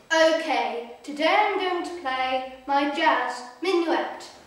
Okay, today I'm going to play my jazz minuet.